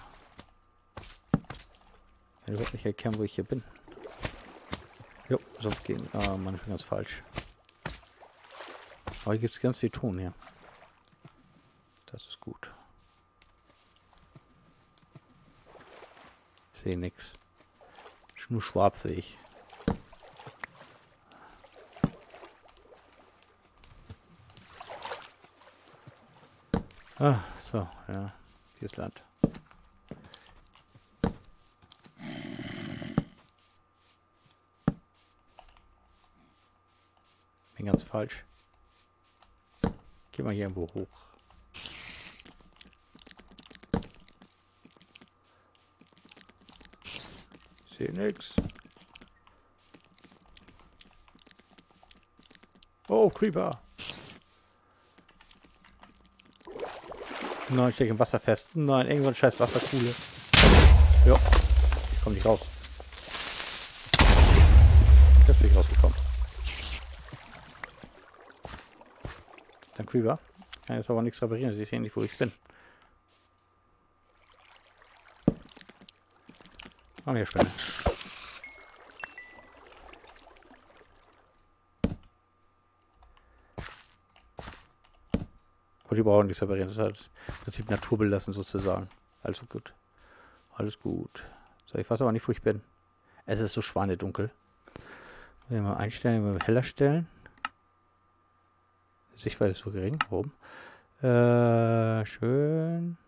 Ich kann überhaupt nicht erkennen, wo ich hier bin. Jo, Sumpfgegend. Ah, Mann, ich bin ganz falsch. Aber hier gibt es ganz viel Ton hier. Das ist gut. Ich sehe nichts. Nur schwarz sehe ich. Ah, so, ja. Hier ist Land. Bin ganz falsch. Geh mal hier irgendwo hoch. Ich sehe nix. Oh, Creeper. Nein, ich stecke im Wasser fest. Nein, irgendwann scheiß Wasserkuhle. Ja, ich komme nicht raus. Jetzt bin ich rausgekommen. Dann Creeper. Ich kann jetzt aber nichts reparieren. Ich sehe nicht, wo ich bin. Oh, hier Spinne. Und die brauchen nichts reparieren. Das ist halt im Prinzip naturbelassen sozusagen. Also gut. Alles gut. So, ich weiß aber nicht, wo ich bin. Es ist so schweinedunkel. Wenn wir mal einstellen, wenn wir heller stellen. Sichtweite ist so gering. Warum? Äh, schön.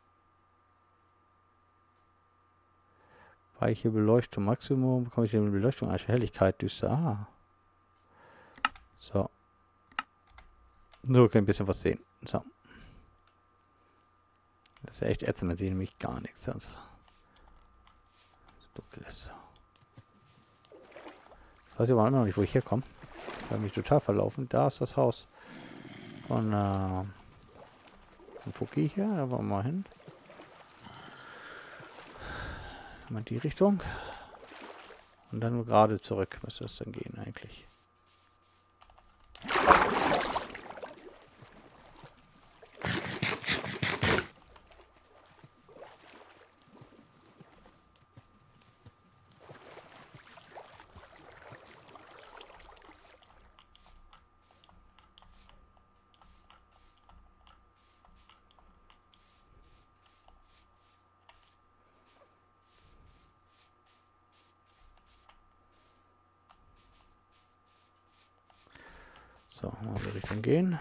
Weiche Beleuchtung Maximum. Bekomme ich die Beleuchtung? Helligkeit düster. Ah. So. Nur können ein bisschen was sehen. So. Das ist ja echt ätzend, man sieht nämlich gar nichts sonst. Dunkel ist so. Ich weiß aber immer noch nicht, wo ich herkomme. Ich habe mich total verlaufen. Da ist das Haus von äh, von Fuki hier. Da wollen wir mal hin. Mal die Richtung. Und dann nur gerade zurück müsste das dann gehen eigentlich. So, mal in die Richtung gehen.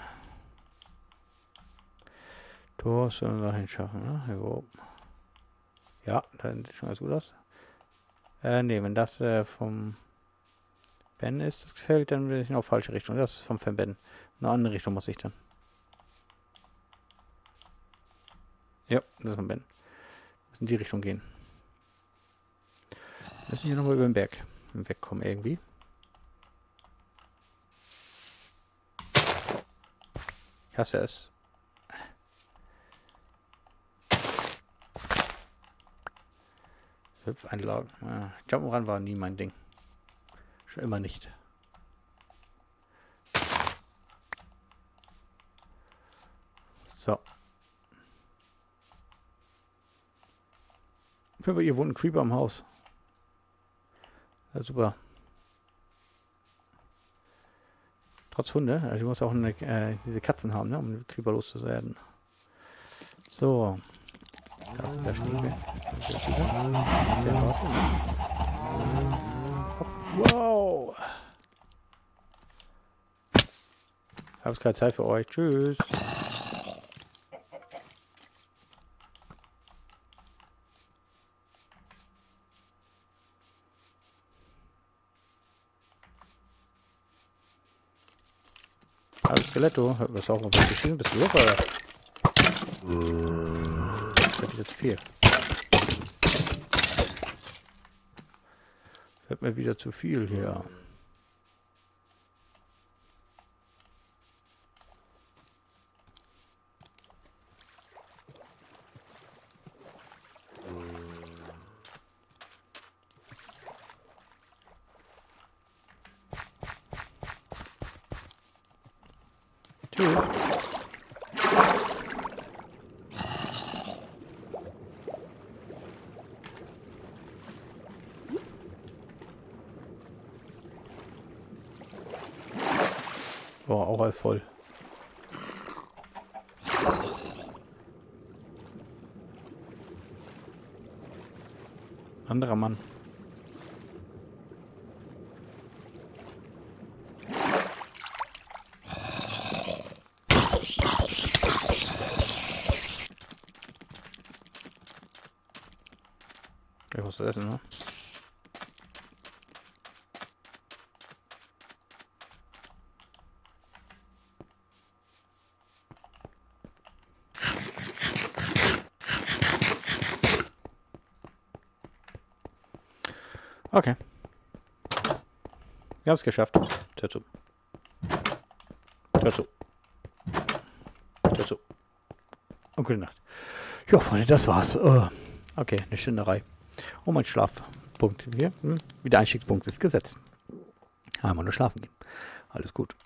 Tor sollen wir dahin schaffen, ne? Jo. Ja, da sieht schon ganz gut aus. Äh, ne, wenn das äh, vom Ben ist, das Feld, dann will ich in die falsche Richtung. Das ist vom Ben. In eine andere Richtung muss ich dann. Ja, das ist vom Ben. Muss in die Richtung gehen. Müssen hier nochmal über den Berg wegkommen irgendwie. Ich hasse es. Hüpfeinlagen. Ja, Jump'n'Run war nie mein Ding. Schon immer nicht. So. Aber hier wohnt ein Creeper im Haus. Ja, super. Trotz Hunde. Also du musst auch eine, äh, diese Katzen haben, ne, um den Creeper loszuwerden. So. Da ist der Schneebär. Der Warte, ne? Wow. Ich habe keine Zeit für euch. Tschüss. Hallo Skeletto, hört was auch mal geschrieben, bist du locker? Das wird jetzt viel. Das wird mir wieder zu viel hier. Tschüss. Boah, auch alles voll. Anderer Mann. Ich muss essen, ne? Okay. Wir haben es geschafft. Tür zu. Tür zu. Tür zu. Und gute Nacht. Ja, Freunde, das war's. Uh, okay, eine Schinderei. Und mein Schlafpunkt hier. Hm, wieder Einstiegspunkt ist gesetzt. Einmal nur schlafen gehen. Alles gut.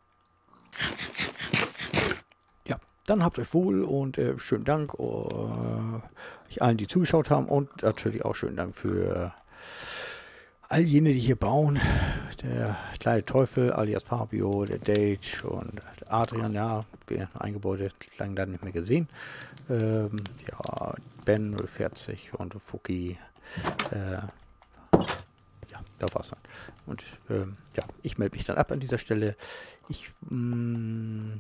Ja, dann habt euch wohl und äh, schönen Dank uh, allen, die zugeschaut haben. Und natürlich auch schönen Dank für all jene, die hier bauen. Der kleine Teufel, alias Fabio, der Dage und Adrian, ja, wir ein Gebäude lange dann nicht mehr gesehen. Ähm, ja, Ben null vierzig und Fuki. Äh, ja, da war's dann. Und ähm, ja, ich melde mich dann ab an dieser Stelle. Ich, mh,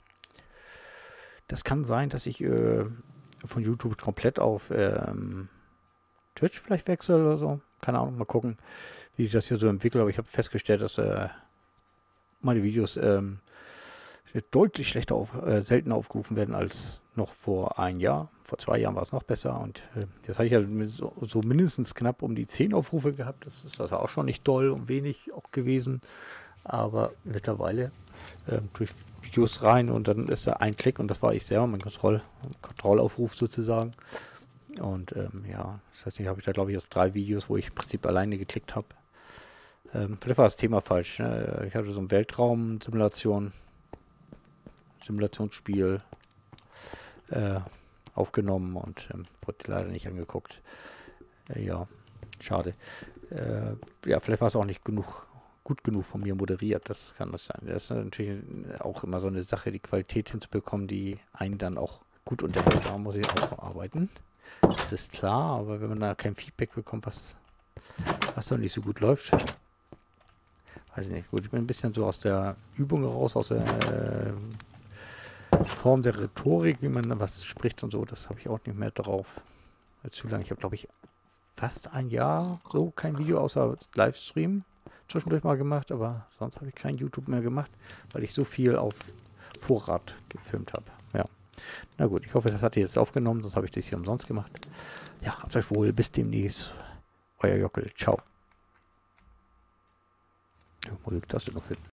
das kann sein, dass ich äh, von YouTube komplett auf ähm, Twitch vielleicht wechsle oder so. Keine Ahnung, mal gucken, wie ich das hier so entwickle. Aber ich habe festgestellt, dass äh, meine Videos ähm, deutlich schlechter, auf, äh, selten aufgerufen werden als noch vor ein Jahr. Vor zwei Jahren war es noch besser. Und äh, jetzt habe ich ja so, so mindestens knapp um die zehn Aufrufe gehabt. Das ist also auch schon nicht doll und wenig auch gewesen. Aber mittlerweile äh, durch Videos rein und dann ist da ein Klick und das war ich selber, mein Kontroll, Kontrollaufruf sozusagen. Und ähm, ja, das heißt, ich habe ich da glaube ich jetzt drei Videos, wo ich im Prinzip alleine geklickt habe. Ähm, vielleicht war das Thema falsch. Ne? Ich hatte so ein Weltraum-Simulation, Simulationsspiel äh, aufgenommen und ähm, wurde leider nicht angeguckt. Äh, ja, schade. Äh, ja, vielleicht war es auch nicht genug, gut genug von mir moderiert. Das kann das sein. Das ist natürlich auch immer so eine Sache, die Qualität hinzubekommen, die einen dann auch gut unterhält. Da muss ich auch noch arbeiten. Das ist klar, aber wenn man da kein Feedback bekommt, was, was doch nicht so gut läuft, weiß ich nicht. Gut, ich bin ein bisschen so aus der Übung raus, aus der äh, Form der Rhetorik, wie man was spricht und so. Das habe ich auch nicht mehr drauf. Zu lange. Ich habe, glaube ich, fast ein Jahr so kein Video außer Livestream zwischendurch mal gemacht, aber sonst habe ich kein YouTube mehr gemacht, weil ich so viel auf Vorrat gefilmt habe. Ja. Na gut, ich hoffe, das hat ihr jetzt aufgenommen, sonst habe ich das hier umsonst gemacht. Ja, habt euch wohl, bis demnächst. Euer Jockel, ciao. Ja, muss ich das denn noch finden?